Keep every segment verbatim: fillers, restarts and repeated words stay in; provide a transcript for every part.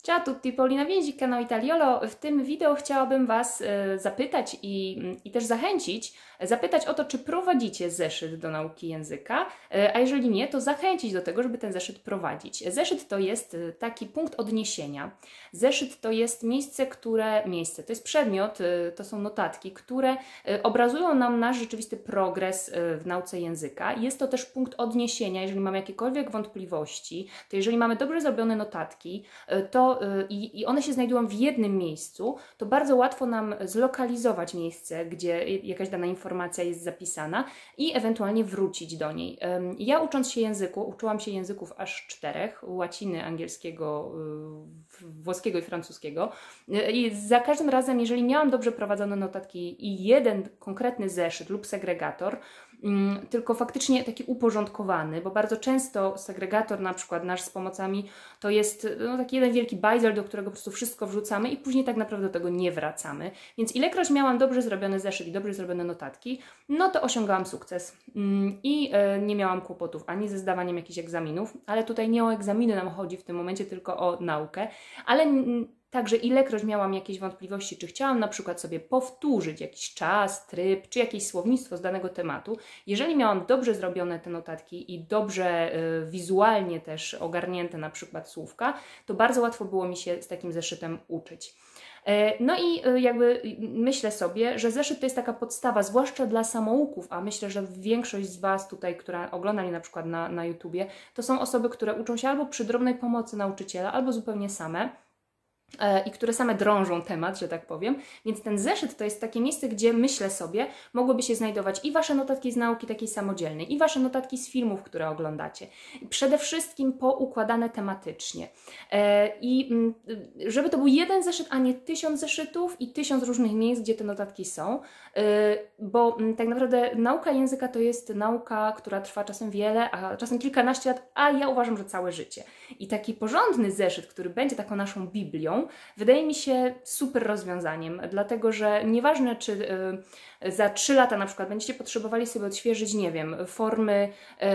Ciao a tutti, Paulina Więzik, kanał Italiolo. W tym wideo chciałabym Was zapytać i, i też zachęcić, zapytać o to, czy prowadzicie zeszyt do nauki języka, a jeżeli nie, to zachęcić do tego, żeby ten zeszyt prowadzić. Zeszyt to jest taki punkt odniesienia. Zeszyt to jest miejsce, które, miejsce, to jest przedmiot, to są notatki, które obrazują nam nasz rzeczywisty progres w nauce języka. Jest to też punkt odniesienia, jeżeli mamy jakiekolwiek wątpliwości, to jeżeli mamy dobrze zrobione notatki, to i, i one się znajdują w jednym miejscu, to bardzo łatwo nam zlokalizować miejsce, gdzie jakaś dana informacja jest zapisana i ewentualnie wrócić do niej. Ja ucząc się języku, uczyłam się języków aż czterech, łaciny, angielskiego, włoskiego i francuskiego i za każdym razem, jeżeli miałam dobrze prowadzone notatki i jeden konkretny zeszyt lub segregator, tylko faktycznie taki uporządkowany, bo bardzo często segregator na przykład nasz z pomocami to jest no, taki jeden wielki bajzel, do którego po prostu wszystko wrzucamy i później tak naprawdę do tego nie wracamy. Więc ilekroć miałam dobrze zrobiony zeszyt i dobrze zrobione notatki, no to osiągałam sukces i nie miałam kłopotów ani ze zdawaniem jakichś egzaminów, ale tutaj nie o egzaminy nam chodzi w tym momencie, tylko o naukę, ale także ilekroć miałam jakieś wątpliwości, czy chciałam na przykład sobie powtórzyć jakiś czas, tryb, czy jakieś słownictwo z danego tematu, jeżeli miałam dobrze zrobione te notatki i dobrze y, wizualnie też ogarnięte na przykład słówka, to bardzo łatwo było mi się z takim zeszytem uczyć. No i jakby myślę sobie, że zeszyt to jest taka podstawa, zwłaszcza dla samouków, a myślę, że większość z Was tutaj, która ogląda mnie na przykład na, na YouTubie, to są osoby, które uczą się albo przy drobnej pomocy nauczyciela, albo zupełnie same. I które same drążą temat, że tak powiem. Więc ten zeszyt to jest takie miejsce, gdzie myślę sobie, mogłyby się znajdować i Wasze notatki z nauki takiej samodzielnej, i Wasze notatki z filmów, które oglądacie. I przede wszystkim poukładane tematycznie. I żeby to był jeden zeszyt, a nie tysiąc zeszytów i tysiąc różnych miejsc, gdzie te notatki są. Bo tak naprawdę nauka języka to jest nauka, która trwa czasem wiele, a czasem kilkanaście lat, a ja uważam, że całe życie. I taki porządny zeszyt, który będzie taką naszą Biblią, wydaje mi się super rozwiązaniem, dlatego że nieważne, czy y, za trzy lata na przykład będziecie potrzebowali sobie odświeżyć, nie wiem, formy y,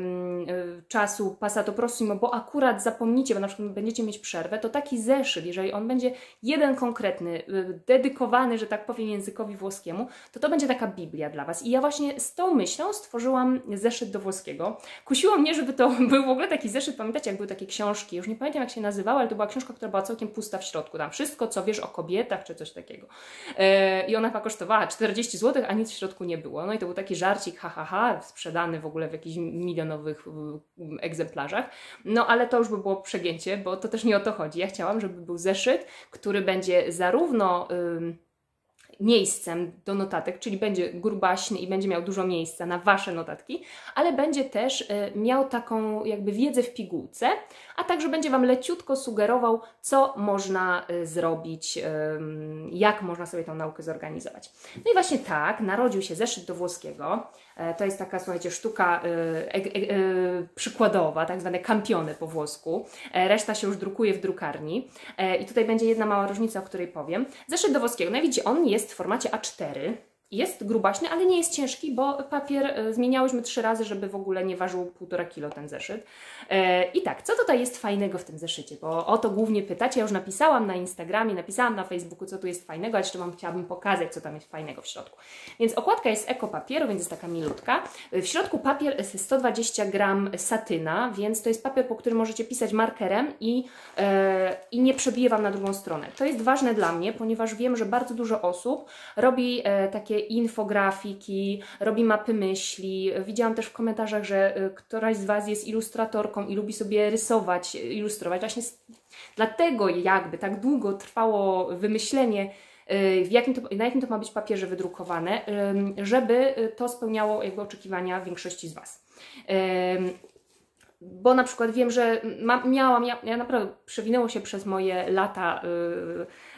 y, czasu passato prossimo, bo akurat zapomnicie, bo na przykład będziecie mieć przerwę, to taki zeszyt, jeżeli on będzie jeden konkretny, y, dedykowany, że tak powiem, językowi włoskiemu, to to będzie taka Biblia dla Was. I ja właśnie z tą myślą stworzyłam zeszyt do włoskiego. Kusiło mnie, żeby to był w ogóle taki zeszyt, pamiętacie, jak były takie książki, już nie pamiętam jak się nazywały, ale to była książka, która była całkiem pusta w środku, tam wszystko, co wiesz o kobietach, czy coś takiego. Yy, I ona chyba kosztowała czterdzieści złotych, a nic w środku nie było. No i to był taki żarcik, ha, ha, ha, sprzedany w ogóle w jakichś milionowych yy, egzemplarzach. No ale to już by było przegięcie, bo to też nie o to chodzi. Ja chciałam, żeby był zeszyt, który będzie zarówno Yy, miejscem do notatek, czyli będzie grubaśny i będzie miał dużo miejsca na Wasze notatki, ale będzie też y, miał taką jakby wiedzę w pigułce, a także będzie Wam leciutko sugerował, co można y, zrobić, y, jak można sobie tą naukę zorganizować. No i właśnie tak narodził się zeszyt do włoskiego. E, to jest taka, słuchajcie, sztuka y, y, y, przykładowa, tak zwane campione po włosku. E, reszta się już drukuje w drukarni. E, I tutaj będzie jedna mała różnica, o której powiem. Zeszyt do włoskiego, no widzicie, on jest w formacie A cztery. Jest grubaśny, ale nie jest ciężki, bo papier y, zmieniałyśmy trzy razy, żeby w ogóle nie ważył półtora kilo ten zeszyt. E, I tak, co tutaj jest fajnego w tym zeszycie? Bo o to głównie pytacie. Ja już napisałam na Instagramie, napisałam na Facebooku, co tu jest fajnego, ale jeszcze Wam chciałabym pokazać, co tam jest fajnego w środku. Więc okładka jest eko papieru, więc jest taka milutka. W środku papier sto dwadzieścia gram satyna, więc to jest papier, po którym możecie pisać markerem i, e, i nie przebije Wam na drugą stronę. To jest ważne dla mnie, ponieważ wiem, że bardzo dużo osób robi e, takie infografiki, robi mapy myśli. Widziałam też w komentarzach, że któraś z Was jest ilustratorką i lubi sobie rysować, ilustrować. Właśnie dlatego jakby tak długo trwało wymyślenie, w jakim to, na jakim to ma być papierze wydrukowane, żeby to spełniało jakby oczekiwania większości z Was. Bo na przykład wiem, że ma, miałam, ja, ja naprawdę przewinęło się przez moje lata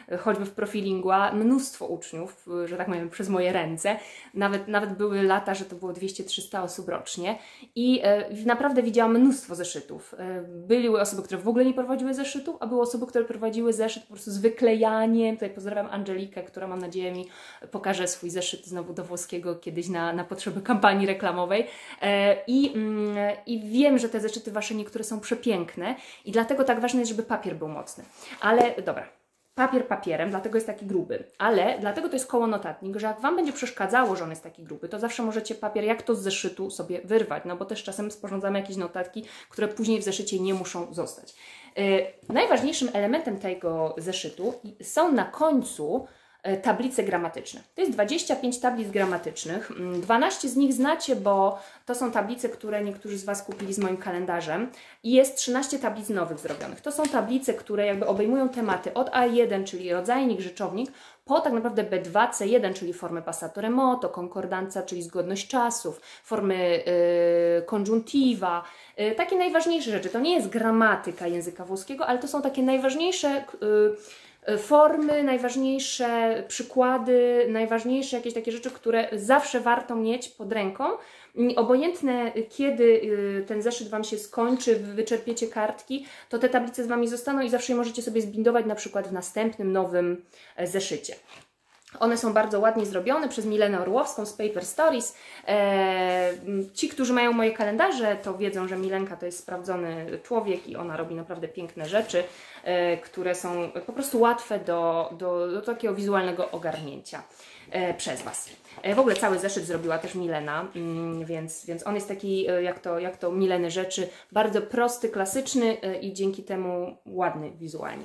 choćby w Profilingua, mnóstwo uczniów, że tak powiem, przez moje ręce. Nawet, nawet były lata, że to było dwieście trzysta osób rocznie i naprawdę widziałam mnóstwo zeszytów. Były osoby, które w ogóle nie prowadziły zeszytów, a były osoby, które prowadziły zeszyt po prostu z wyklejaniem. Tutaj pozdrawiam Angelikę, która mam nadzieję mi pokaże swój zeszyt znowu do włoskiego kiedyś na, na potrzeby kampanii reklamowej. I, I wiem, że te zeszyty Wasze niektóre są przepiękne i dlatego tak ważne jest, żeby papier był mocny. Ale dobra, papier papierem, dlatego jest taki gruby, ale dlatego to jest koło notatnik, że jak Wam będzie przeszkadzało, że on jest taki gruby, to zawsze możecie papier jak to z zeszytu sobie wyrwać, no bo też czasem sporządzamy jakieś notatki, które później w zeszycie nie muszą zostać. Yy, najważniejszym elementem tego zeszytu są na końcu tablice gramatyczne. To jest dwadzieścia pięć tablic gramatycznych. dwanaście z nich znacie, bo to są tablice, które niektórzy z Was kupili z moim kalendarzem i jest trzynaście tablic nowych zrobionych. To są tablice, które jakby obejmują tematy od A jeden, czyli rodzajnik, rzeczownik, po tak naprawdę B dwa, C jeden, czyli formy passato remoto, konkordancja, czyli zgodność czasów, formy yy, konjuntiva, yy, takie najważniejsze rzeczy. To nie jest gramatyka języka włoskiego, ale to są takie najważniejsze yy, formy, najważniejsze przykłady, najważniejsze jakieś takie rzeczy, które zawsze warto mieć pod ręką. Obojętne kiedy ten zeszyt Wam się skończy, wyczerpiecie kartki, to te tablice z Wami zostaną i zawsze je możecie sobie zbindować na przykład w następnym nowym zeszycie. One są bardzo ładnie zrobione przez Milenę Orłowską z Paper Stories. Eee, ci, którzy mają moje kalendarze, to wiedzą, że Milenka to jest sprawdzony człowiek i ona robi naprawdę piękne rzeczy, e, które są po prostu łatwe do, do, do takiego wizualnego ogarnięcia e, przez Was. E, w ogóle cały zeszyt zrobiła też Milena, mm, więc, więc on jest taki, jak to, jak to Mileny rzeczy, bardzo prosty, klasyczny e, i dzięki temu ładny wizualnie.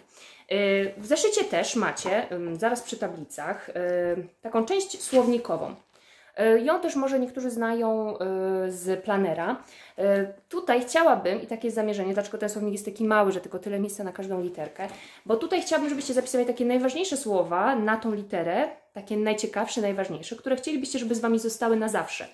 W zeszycie też macie, zaraz przy tablicach, taką część słownikową. Ją też może niektórzy znają z planera. Tutaj chciałabym, i takie jest zamierzenie, dlaczego ten słownik jest taki mały, że tylko tyle miejsca na każdą literkę, bo tutaj chciałabym, żebyście zapisali takie najważniejsze słowa na tą literę, takie najciekawsze, najważniejsze, które chcielibyście, żeby z Wami zostały na zawsze.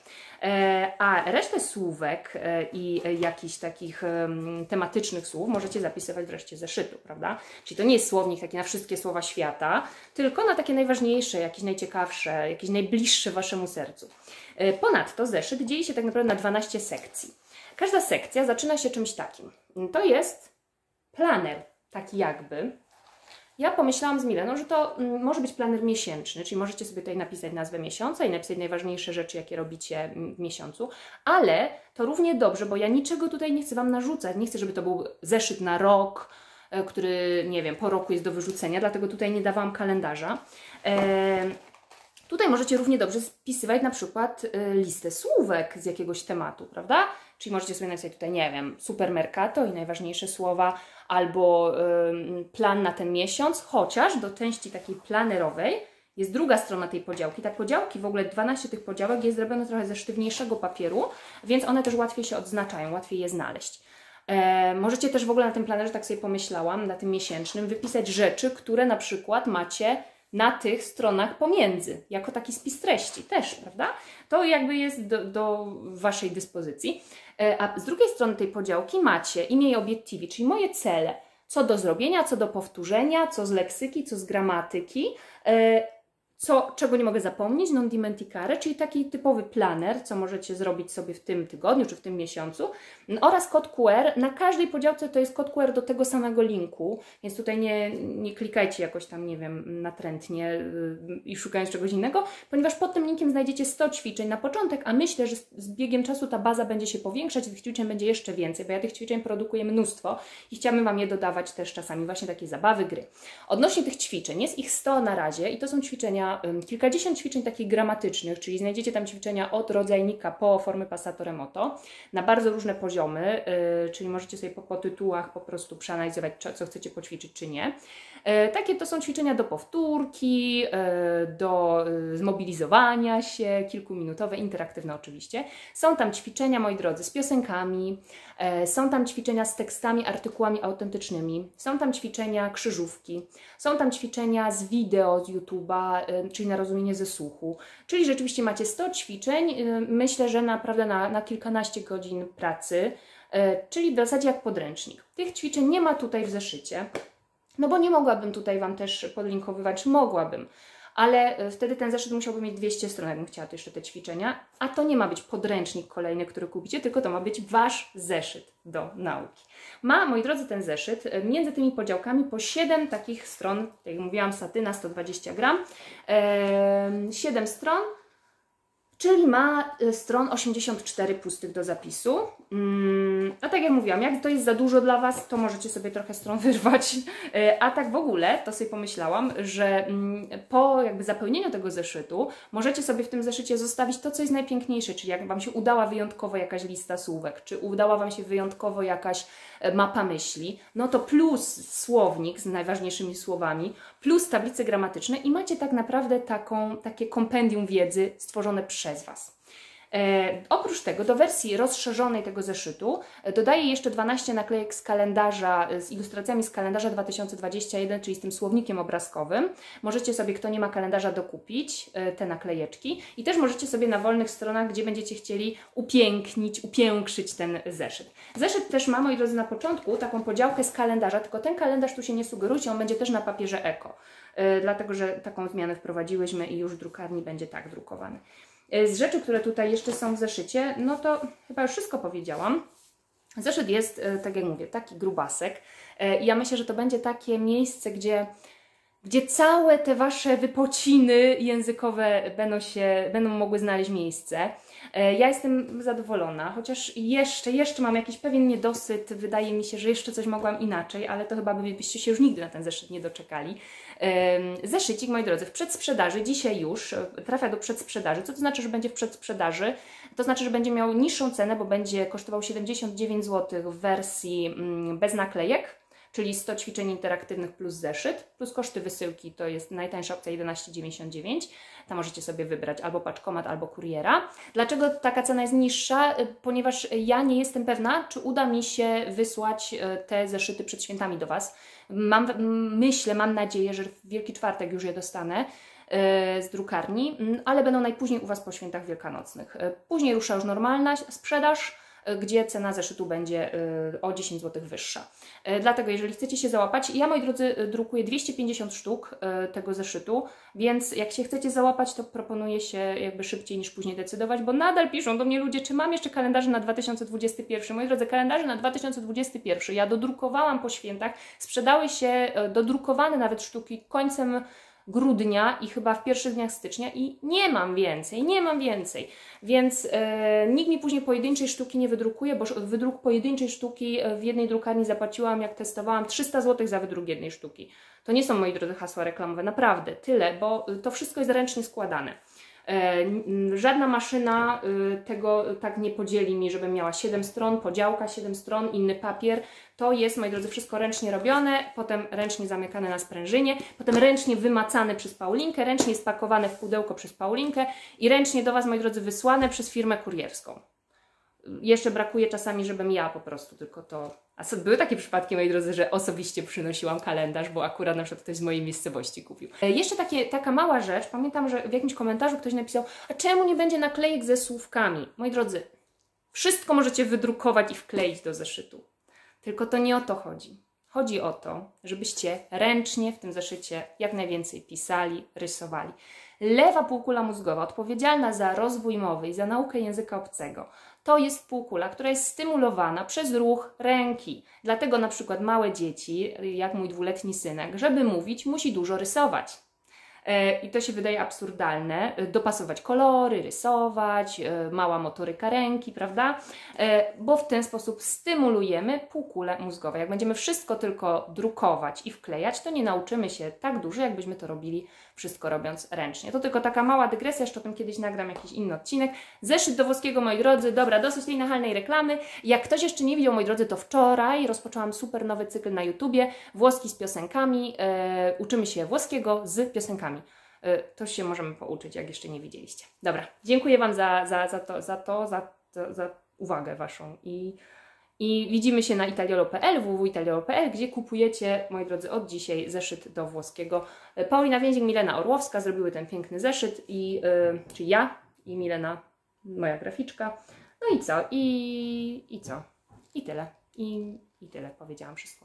A resztę słówek i jakichś takich tematycznych słów możecie zapisywać wreszcie zeszytu, prawda? Czyli to nie jest słownik taki na wszystkie słowa świata, tylko na takie najważniejsze, jakieś najciekawsze, jakieś najbliższe Waszemu sercu. Ponadto zeszyt dzieli się tak naprawdę na dwanaście sekcji. Każda sekcja zaczyna się czymś takim. To jest planer, taki jakby. Ja pomyślałam z Mileną, że to może być planer miesięczny, czyli możecie sobie tutaj napisać nazwę miesiąca i napisać najważniejsze rzeczy, jakie robicie w miesiącu, ale to równie dobrze, bo ja niczego tutaj nie chcę Wam narzucać, nie chcę, żeby to był zeszyt na rok, który, nie wiem, po roku jest do wyrzucenia, dlatego tutaj nie dawałam kalendarza. Eee, Tutaj możecie równie dobrze spisywać na przykład y, listę słówek z jakiegoś tematu, prawda? Czyli możecie sobie napisać tutaj, nie wiem, supermercato i najważniejsze słowa, albo y, plan na ten miesiąc, chociaż do części takiej planerowej jest druga strona tej podziałki. Tak podziałki, w ogóle dwanaście tych podziałek jest zrobione trochę ze sztywniejszego papieru, więc one też łatwiej się odznaczają, łatwiej je znaleźć. E, możecie też w ogóle na tym planerze, tak sobie pomyślałam, na tym miesięcznym, wypisać rzeczy, które na przykład macie na tych stronach pomiędzy, jako taki spis treści też, prawda? To jakby jest do, do Waszej dyspozycji. A z drugiej strony tej podziałki macie imię i obiettivi, czyli moje cele, co do zrobienia, co do powtórzenia, co z leksyki, co z gramatyki, co, czego nie mogę zapomnieć, non dimenticare, czyli taki typowy planer, co możecie zrobić sobie w tym tygodniu czy w tym miesiącu, oraz kod Q R. Na każdej podziałce to jest kod Q R do tego samego linku, więc tutaj nie, nie klikajcie jakoś tam, nie wiem, natrętnie yy, i szukając czegoś innego, ponieważ pod tym linkiem znajdziecie sto ćwiczeń na początek, a myślę, że z, z biegiem czasu ta baza będzie się powiększać, tych ćwiczeń będzie jeszcze więcej, bo ja tych ćwiczeń produkuję mnóstwo i chciałabym Wam je dodawać też czasami, właśnie takie zabawy, gry. Odnośnie tych ćwiczeń, jest ich sto na razie i to są ćwiczenia, kilkadziesiąt ćwiczeń takich gramatycznych, czyli znajdziecie tam ćwiczenia od rodzajnika po formy passato remoto, na bardzo różne poziomy, yy, czyli możecie sobie po, po tytułach po prostu przeanalizować, co, co chcecie poćwiczyć, czy nie. Yy, takie to są ćwiczenia do powtórki, yy, do yy, zmobilizowania się, kilkuminutowe, interaktywne oczywiście. Są tam ćwiczenia, moi drodzy, z piosenkami, yy, są tam ćwiczenia z tekstami, artykułami autentycznymi, są tam ćwiczenia krzyżówki, są tam ćwiczenia z wideo z YouTube'a, yy, czyli na rozumienie ze słuchu. Czyli rzeczywiście macie sto ćwiczeń, yy, myślę, że naprawdę na, na kilkanaście godzin pracy, yy, czyli w zasadzie jak podręcznik. Tych ćwiczeń nie ma tutaj w zeszycie. No bo nie mogłabym tutaj Wam też podlinkowywać, mogłabym, ale wtedy ten zeszyt musiałby mieć dwieście stron, jakbym chciała to jeszcze te ćwiczenia, a to nie ma być podręcznik kolejny, który kupicie, tylko to ma być Wasz zeszyt do nauki. Ma, moi drodzy, ten zeszyt między tymi podziałkami po siedem takich stron, tak jak mówiłam, satyna sto dwadzieścia gram, siedem stron, czyli ma stron osiemdziesiąt cztery pustych do zapisu. A tak jak mówiłam, jak to jest za dużo dla Was, to możecie sobie trochę stron wyrwać. A tak w ogóle, to sobie pomyślałam, że po jakby zapełnieniu tego zeszytu możecie sobie w tym zeszycie zostawić to, co jest najpiękniejsze, czyli jak Wam się udała wyjątkowo jakaś lista słówek, czy udała Wam się wyjątkowo jakaś mapa myśli, no to plus słownik z najważniejszymi słowami, plus tablice gramatyczne i macie tak naprawdę taką, takie kompendium wiedzy stworzone przez Was. E, oprócz tego do wersji rozszerzonej tego zeszytu e, dodaję jeszcze dwanaście naklejek z kalendarza, e, z ilustracjami z kalendarza dwa tysiące dwudziestego pierwszego, czyli z tym słownikiem obrazkowym. Możecie sobie, kto nie ma kalendarza, dokupić e, te naklejeczki i też możecie sobie na wolnych stronach, gdzie będziecie chcieli upięknić, upiększyć ten zeszyt. Zeszyt też ma, moi drodzy, na początku taką podziałkę z kalendarza, tylko ten kalendarz tu się nie sugerujcie, on będzie też na papierze eko, e, dlatego że taką zmianę wprowadziłyśmy i już w drukarni będzie tak drukowany. Z rzeczy, które tutaj jeszcze są w zeszycie, no to chyba już wszystko powiedziałam. Zeszyt jest, tak jak mówię, taki grubasek. I ja myślę, że to będzie takie miejsce, gdzie, gdzie całe te Wasze wypociny językowe będą, się, będą mogły znaleźć miejsce. Ja jestem zadowolona, chociaż jeszcze, jeszcze mam jakiś pewien niedosyt. Wydaje mi się, że jeszcze coś mogłam inaczej, ale to chyba byście się już nigdy na ten zeszyt nie doczekali. Zeszycik, moi drodzy, w przedsprzedaży, dzisiaj już trafia do przedsprzedaży. Co to znaczy, że będzie w przedsprzedaży? To znaczy, że będzie miał niższą cenę, bo będzie kosztował siedemdziesiąt dziewięć złotych w wersji bez naklejek, czyli sto ćwiczeń interaktywnych plus zeszyt, plus koszty wysyłki, to jest najtańsza opcja jedenaście dziewięćdziesiąt dziewięć. Tam możecie sobie wybrać albo paczkomat, albo kuriera. Dlaczego taka cena jest niższa? Ponieważ ja nie jestem pewna, czy uda mi się wysłać te zeszyty przed świętami do Was. Mam, myślę, mam nadzieję, że w Wielki Czwartek już je dostanę z drukarni, ale będą najpóźniej u Was po świętach wielkanocnych. Później rusza już normalna sprzedaż, gdzie cena zeszytu będzie o dziesięć złotych wyższa. Dlatego jeżeli chcecie się załapać, ja, moi drodzy, drukuję dwieście pięćdziesiąt sztuk tego zeszytu, więc jak się chcecie załapać, to proponuję się jakby szybciej niż później decydować, bo nadal piszą do mnie ludzie, czy mam jeszcze kalendarze na dwa tysiące dwudziesty pierwszy. Moi drodzy, kalendarze na dwa tysiące dwudziesty pierwszy ja dodrukowałam po świętach, sprzedały się dodrukowane nawet sztuki końcem grudnia i chyba w pierwszych dniach stycznia i nie mam więcej, nie mam więcej. Więc e, nikt mi później pojedynczej sztuki nie wydrukuje, bo wydruk pojedynczej sztuki w jednej drukarni zapłaciłam, jak testowałam, trzysta złotych za wydruk jednej sztuki. To nie są, moi drodzy, hasła reklamowe, naprawdę, tyle, bo to wszystko jest ręcznie składane. Żadna maszyna tego tak nie podzieli mi, żebym miała siedem stron, podziałka, siedem stron, inny papier. To jest, moi drodzy, wszystko ręcznie robione, potem ręcznie zamykane na sprężynie, potem ręcznie wymacane przez Paulinkę, ręcznie spakowane w pudełko przez Paulinkę i ręcznie do Was, moi drodzy, wysłane przez firmę kurierską. Jeszcze brakuje czasami, żebym ja po prostu tylko to... A były takie przypadki, moi drodzy, że osobiście przynosiłam kalendarz, bo akurat na przykład ktoś z mojej miejscowości kupił. Jeszcze takie, taka mała rzecz, pamiętam, że w jakimś komentarzu ktoś napisał, a czemu nie będzie naklejek ze słówkami? Moi drodzy, wszystko możecie wydrukować i wkleić do zeszytu. Tylko to nie o to chodzi. Chodzi o to, żebyście ręcznie w tym zeszycie jak najwięcej pisali, rysowali. Lewa półkula mózgowa, odpowiedzialna za rozwój mowy i za naukę języka obcego, to jest półkula, która jest stymulowana przez ruch ręki. Dlatego na przykład małe dzieci, jak mój dwuletni synek, żeby mówić, musi dużo rysować. I to się wydaje absurdalne, dopasować kolory, rysować, mała motoryka ręki, prawda? Bo w ten sposób stymulujemy półkulę mózgową. Jak będziemy wszystko tylko drukować i wklejać, to nie nauczymy się tak dużo, jakbyśmy to robili wszystko robiąc ręcznie. To tylko taka mała dygresja, jeszcze o tym kiedyś nagram jakiś inny odcinek. Zeszyt do włoskiego, moi drodzy, dobra, dosyć tej nachalnej reklamy. Jak ktoś jeszcze nie widział, moi drodzy, to wczoraj rozpoczęłam super nowy cykl na YouTubie, włoski z piosenkami, e, uczymy się włoskiego z piosenkami. To się możemy pouczyć, jak jeszcze nie widzieliście. Dobra, dziękuję Wam za, za, za to, za, to za, za, za uwagę Waszą i, i widzimy się na italiolo kropka p l, w w w kropka italiolo kropka p l, gdzie kupujecie, moi drodzy, od dzisiaj zeszyt do włoskiego. Paulina Więzień, Milena Orłowska zrobiły ten piękny zeszyt, i, yy, czyli ja i Milena, moja graficzka. No i co? I, i co? I tyle. I, i tyle, powiedziałam wszystko.